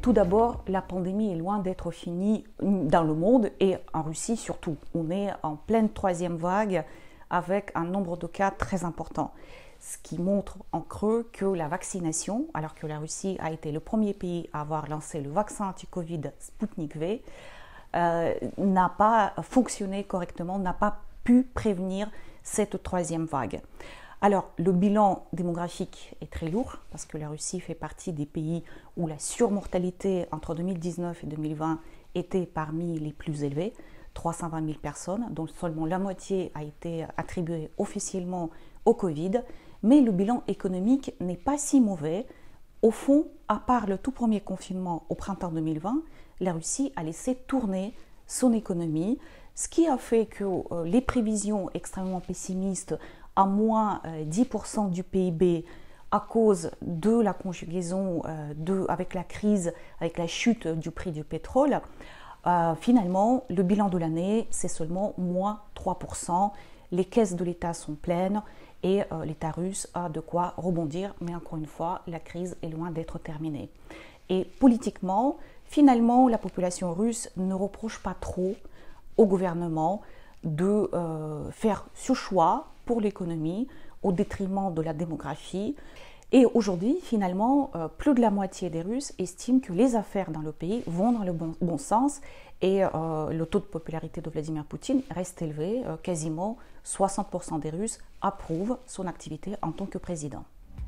Tout d'abord, la pandémie est loin d'être finie dans le monde et en Russie surtout. On est en pleine troisième vague avec un nombre de cas très important. Ce qui montre en creux que la vaccination, alors que la Russie a été le premier pays à avoir lancé le vaccin anti-Covid Sputnik V, n'a pas fonctionné correctement, n'a pas pu prévenir cette troisième vague. Alors, le bilan démographique est très lourd parce que la Russie fait partie des pays où la surmortalité entre 2019 et 2020 était parmi les plus élevées, 320 000 personnes, dont seulement la moitié a été attribuée officiellement au Covid. Mais le bilan économique n'est pas si mauvais. Au fond, à part le tout premier confinement au printemps 2020, la Russie a laissé tourner son économie, ce qui a fait que les prévisions extrêmement pessimistes à moins 10% du PIB à cause de la conjugaison avec la crise, avec la chute du prix du pétrole, finalement, le bilan de l'année, c'est seulement moins 3%. Les caisses de l'État sont pleines et l'État russe a de quoi rebondir. Mais encore une fois, la crise est loin d'être terminée. Et politiquement, finalement, la population russe ne reproche pas trop au gouvernement de faire ce choix pour l'économie au détriment de la démographie. Et aujourd'hui, finalement, plus de la moitié des Russes estiment que les affaires dans le pays vont dans le bon sens et le taux de popularité de Vladimir Poutine reste élevé. Quasiment 60% des Russes approuvent son activité en tant que président.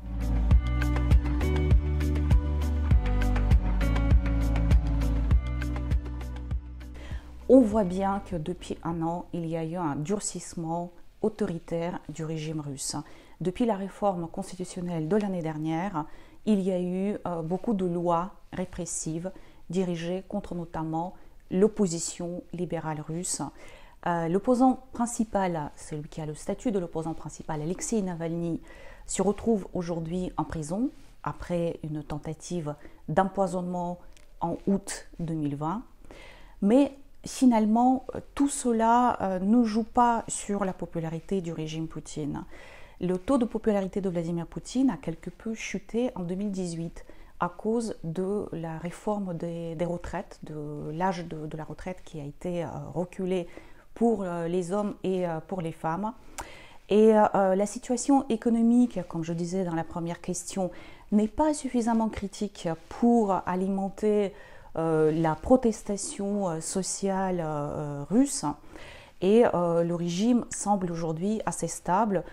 On voit bien que depuis un an, il y a eu un durcissement autoritaire du régime russe. Depuis la réforme constitutionnelle de l'année dernière, il y a eu beaucoup de lois répressives dirigées contre notamment l'opposition libérale russe. L'opposant principal, celui qui a le statut de l'opposant principal, Alexei Navalny, se retrouve aujourd'hui en prison après une tentative d'empoisonnement en août 2020. Mais finalement, tout cela ne joue pas sur la popularité du régime Poutine. Le taux de popularité de Vladimir Poutine a quelque peu chuté en 2018 à cause de la réforme des retraites, de l'âge de la retraite qui a été reculé pour les hommes et pour les femmes. Et la situation économique, comme je disais dans la première question, n'est pas suffisamment critique pour alimenter la protestation sociale russe et le régime semble aujourd'hui assez stable.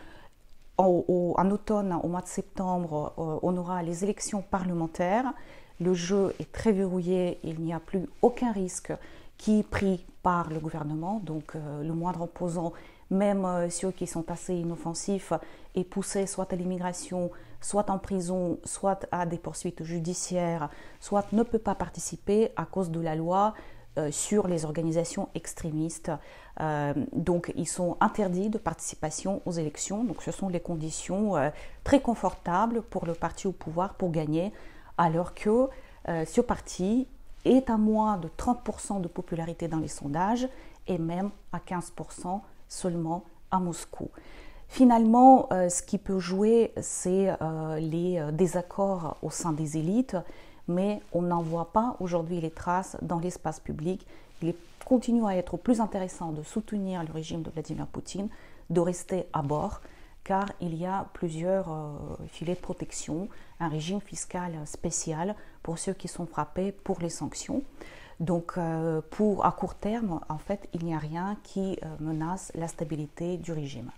En automne, au mois de septembre, on aura les élections parlementaires. Le jeu est très verrouillé, il n'y a plus aucun risque qui est pris par le gouvernement. Donc le moindre opposant, même ceux qui sont assez inoffensifs, est poussé soit à l'immigration, soit en prison, soit à des poursuites judiciaires, soit ne peut pas participer à cause de la loi sur les organisations extrémistes. Donc ils sont interdits de participation aux élections. Donc ce sont les conditions très confortables pour le parti au pouvoir pour gagner, alors que ce parti est à moins de 30% de popularité dans les sondages et même à 15% seulement à Moscou. Finalement, ce qui peut jouer, c'est les désaccords au sein des élites, mais on n'en voit pas aujourd'hui les traces dans l'espace public. Il continue à être plus intéressant de soutenir le régime de Vladimir Poutine, de rester à bord, car il y a plusieurs filets de protection, un régime fiscal spécial pour ceux qui sont frappés pour les sanctions. Donc à court terme, en fait, il n'y a rien qui menace la stabilité du régime.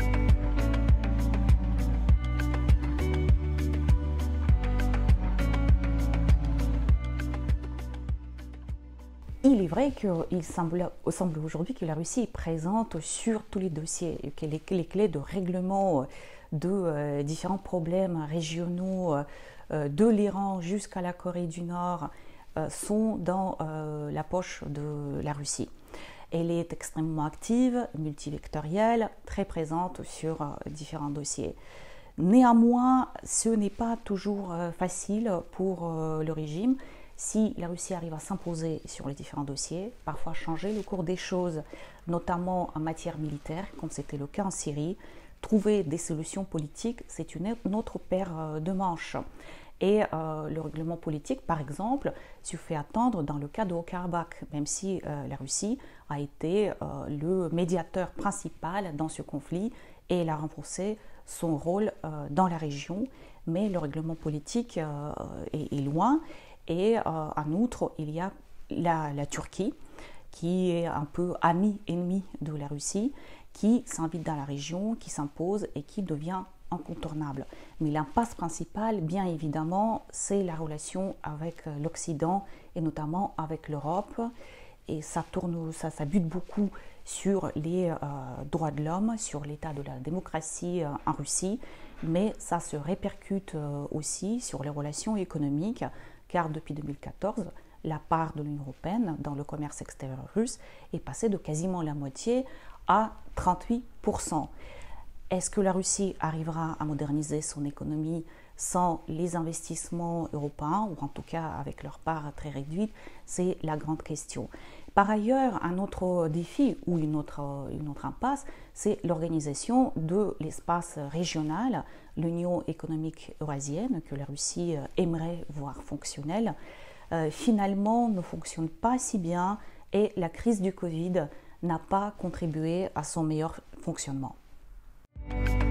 Il est vrai qu'il semble aujourd'hui que la Russie est présente sur tous les dossiers, et que les clés de règlement de différents problèmes régionaux, de l'Iran jusqu'à la Corée du Nord, sont dans la poche de la Russie. Elle est extrêmement active, multivectorielle, très présente sur différents dossiers. Néanmoins, ce n'est pas toujours facile pour le régime. Si la Russie arrive à s'imposer sur les différents dossiers, parfois changer le cours des choses, notamment en matière militaire, comme c'était le cas en Syrie, trouver des solutions politiques, c'est une autre paire de manches. Et le règlement politique, par exemple, se fait attendre dans le cas de Haut-Karabakh, même si la Russie a été le médiateur principal dans ce conflit et elle a renforcé son rôle dans la région. Mais le règlement politique est loin. Et en outre, il y a la Turquie, qui est un peu ami-ennemi de la Russie, qui s'invite dans la région, qui s'impose et qui devient incontournable. Mais l'impasse principale, bien évidemment, c'est la relation avec l'Occident et notamment avec l'Europe. Et ça bute beaucoup sur les droits de l'homme, sur l'état de la démocratie en Russie, mais ça se répercute aussi sur les relations économiques, car depuis 2014, la part de l'Union européenne dans le commerce extérieur russe est passée de quasiment la moitié à 38%. Est-ce que la Russie arrivera à moderniser son économie sans les investissements européens, ou en tout cas avec leur part très réduite? C'est la grande question. Par ailleurs, un autre défi ou une autre impasse, c'est l'organisation de l'espace régional, l'Union économique eurasienne, que la Russie aimerait voir fonctionnelle, finalement ne fonctionne pas si bien et la crise du Covid n'a pas contribué à son meilleur fonctionnement.